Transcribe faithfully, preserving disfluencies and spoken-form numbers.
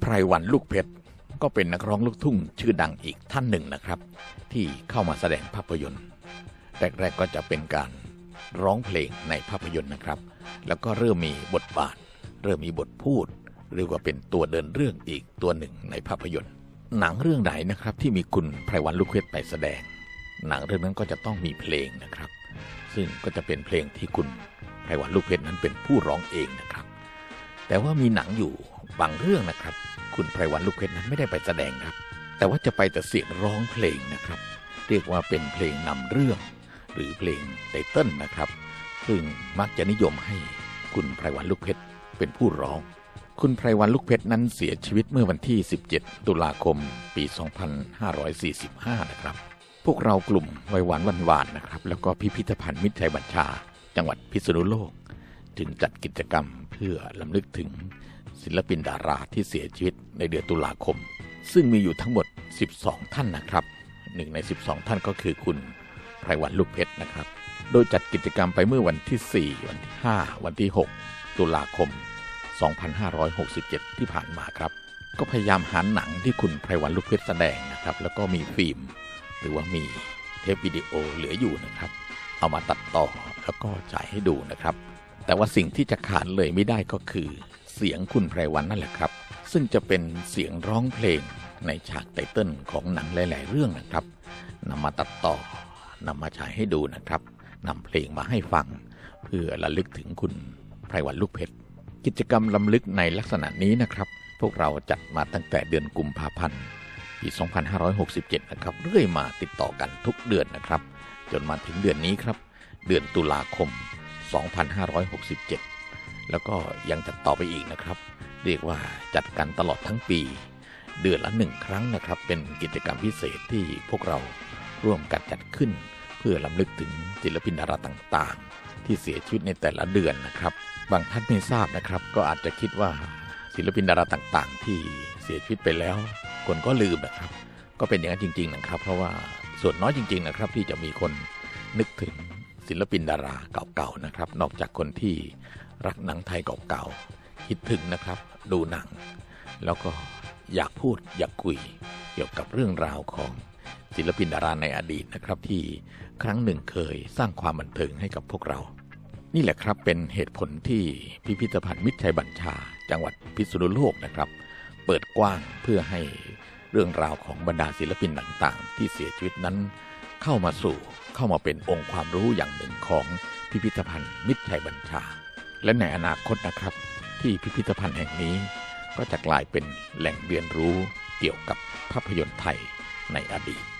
รวันลูกเพชรก็เป็นนักร้องลูกทุ่งชื่อดังอีกท่านหนึ่งนะครับที่เข้ามาแสดงภาพยนตร์แรกๆก็จะเป็นการร้องเพลงในภาพยนตร์นะครับแล้วก็เริ่มมีบทบาทเริ่มมีบทพูดหรือว่าเป็นตัวเดินเรื่องอีกตัวหนึ่งในภาพยนตร์หนังเรื่องไหนนะครับที่มีคุณไพรวันลูกเพชรไปแสดงหนังเรื่องนั้นก็จะต้องมีเพลงนะครับซึ่งก็จะเป็นเพลงที่คุณไพรวันลูกเพชรนั้นเป็นผู้ร้องเองนะครับแต่ว่ามีหนังอยู่บางเรื่องนะครับคุณไพรวันลูกเพชรนั้นไม่ได้ไปแสดงครับแต่ว่าจะไปแต่เสียงร้องเพลงนะครับเรียกว่าเป็นเพลงนำเรื่องหรือเพลงไตเติ้ลนะครับซึ่งมักจะนิยมให้คุณไพรวันลูกเพชรเป็นผู้ร้องคุณไพรวันลูกเพชรนั้นเสียชีวิตเมื่อวันที่สิบเจ็ดตุลาคมปีสองพันห้าร้อยสี่สิบห้านะครับพวกเรากลุ่มวัยหวานวันวานนะครับแล้วก็พิพิธภัณฑ์มิตรชัยบัญชาจังหวัดพิษณุโลกจึงจัดกิจกรรมเพื่อรำลึกถึงศิลปินดาราที่เสียชีวิตในเดือนตุลาคมซึ่งมีอยู่ทั้งหมดสิบสองท่านนะครับหนึ่งในสิบสองท่านก็คือคุณไพรวันลูกเพชรนะครับโดยจัดกิจกรรมไปเมื่อวันที่สี่วันที่ห้าวันที่หกตุลาคมสองพันห้าร้อยหกสิบเจ็ดที่ผ่านมาครับก็พยายามหาหนังที่คุณไพรวันลูกเพชรแสดงนะครับแล้วก็มีฟิล์มหรือว่ามีเทปวิดีโอเหลืออยู่นะครับเอามาตัดต่อแล้วก็ฉายให้ดูนะครับแต่ว่าสิ่งที่จะขาดเลยไม่ได้ก็คือเสียงคุณไพรวันนั่นแหละครับซึ่งจะเป็นเสียงร้องเพลงในฉากไตเติ้ลของหนังหลายๆเรื่องนะครับนำมาตัดต่อนำมาฉายให้ดูนะครับนำเพลงมาให้ฟังเพื่อระลึกถึงคุณไพรวันลูกเพชรกิจกรรมรำลึกในลักษณะนี้นะครับพวกเราจัดมาตั้งแต่เดือนกุมภาพันธ์ปีสองพันห้าร้อยหกสิบเจ็ดนะครับเรื่อยมาติดต่อกันทุกเดือนนะครับจนมาถึงเดือนนี้ครับเดือนตุลาคมสองพันห้าร้อยหกสิบเจ็ดแล้วก็ยังจัดต่อไปอีกนะครับเรียกว่าจัดกันตลอดทั้งปีเดือนละหนึ่งครั้งนะครับเป็นกิจกรรมพิเศษที่พวกเราร่วมกันจัดขึ้นเพื่อรำลึกถึงศิลปินดาราต่างๆที่เสียชีวิตในแต่ละเดือนนะครับบางท่านไม่ทราบนะครับก็อาจจะคิดว่าศิลปินดาราต่างๆที่เสียชีวิตไปแล้วคนก็ลืมนะครับก็เป็นอย่างนั้นจริงๆนะครับเพราะว่าส่วนน้อยจริงๆนะครับที่จะมีคนนึกถึงศิลปินดาราเก่าๆนะครับนอกจากคนที่รักหนังไทยเก่าๆคิดถึงนะครับดูหนังแล้วก็อยากพูดอยากคุยเกี่ยวกับเรื่องราวของศิลปินดาราในอดีตนะครับที่ครั้งหนึ่งเคยสร้างความบันเทิงให้กับพวกเรานี่แหละครับเป็นเหตุผลที่พิพิธภัณฑ์มิตรชัยบัญชาจังหวัดพิษณุโลกนะครับเปิดกว้างเพื่อให้เรื่องราวของบรรดาศิลปินต่างๆที่เสียชีวิตนั้นเข้ามาสู่เข้ามาเป็นองค์ความรู้อย่างหนึ่งของพิพิธภัณฑ์มิตรชัยบัญชาและในอนาคตนะครับที่พิพิธภัณฑ์แห่งนี้ก็จะกลายเป็นแหล่งเรียนรู้เกี่ยวกับภาพยนตร์ไทยในอดีต